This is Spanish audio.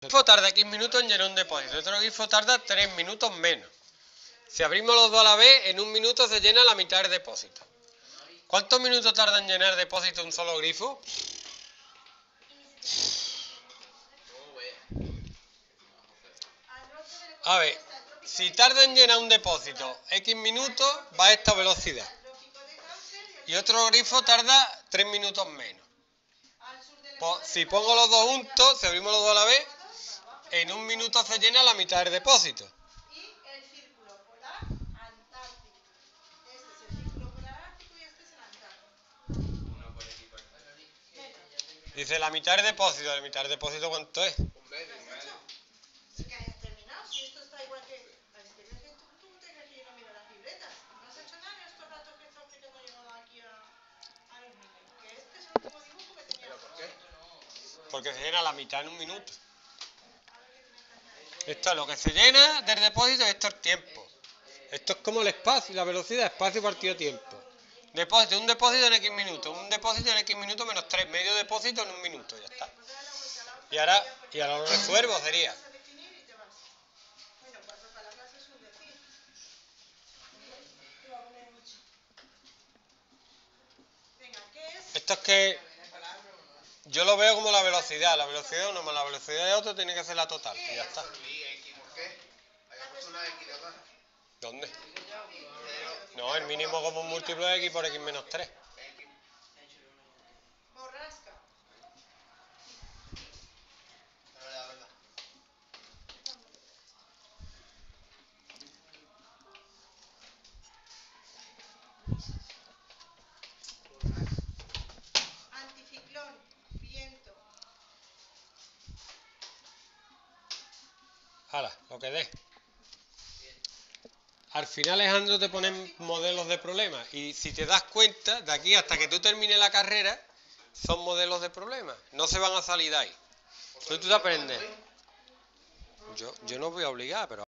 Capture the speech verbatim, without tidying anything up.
grifo tarda X minutos en llenar un depósito, otro grifo tarda tres minutos menos. Si abrimos los dos a la vez, en un minuto se llena la mitad del depósito. ¿Cuántos minutos tarda en llenar depósito un solo grifo? A ver, si tarda en llenar un depósito X minutos, va a esta velocidad. Y otro grifo tarda tres minutos menos. Pues, si pongo los dos juntos, si abrimos los dos a la vez, en un minuto se llena la mitad del depósito. Y el círculo polar antártico. Este es el círculo polar ártico y este es el antártico. Dice la mitad del depósito. ¿La mitad del depósito cuánto es? Un medio, un medio. Si que hayas terminado, si esto está igual que... Tú, tú te crees que yo no miro las libretas. No has hecho nada en estos ratos que está explicando yo aquí a, a los niños. Que este es el último dibujo que tenía. ¿Pero por qué? Porque se llena la mitad en un minuto. Esto es lo que se llena del depósito y esto es tiempo. Esto es como el espacio, la velocidad, espacio partido tiempo. Depósito, un depósito en X minutos, un depósito en X minutos menos tres, medio depósito en un minuto, ya está. Y ahora, y ahora lo resuelvo, sería. Esto es que yo lo veo como la velocidad, la velocidad de uno más la velocidad de otro tiene que ser la total, y ya está. ¿Dónde? No, el mínimo como un múltiplo de X por X menos tres. Borrasca. Anticiclón. Viento. Hala, lo que dé. Al final, Alejandro, te ponen modelos de problemas y si te das cuenta, de aquí hasta que tú termines la carrera, son modelos de problemas. No se van a salir de ahí. Entonces tú te aprendes. Yo, yo no voy a obligar, pero...